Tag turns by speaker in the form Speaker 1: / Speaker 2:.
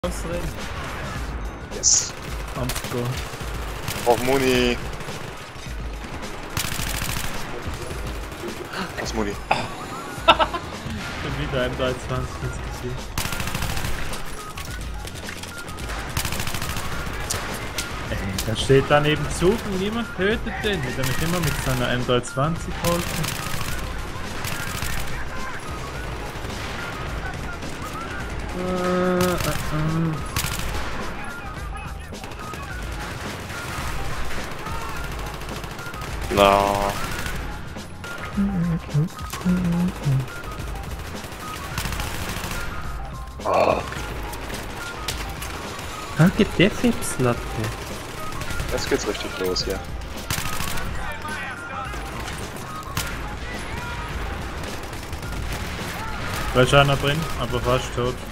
Speaker 1: Ausreden.
Speaker 2: Yes.
Speaker 1: Kampfgo.
Speaker 2: Auf Muni. Was Muni?
Speaker 1: Schon wieder M23 ins Gesicht. Da steht dann eben Zug und niemand tötet den. Wird er mich immer mit seiner M23 holten.
Speaker 2: Na. Oh.
Speaker 1: Danke, der Fipslatte.
Speaker 2: Jetzt geht's richtig los hier.
Speaker 1: Da ist einer drin, aber fast tot.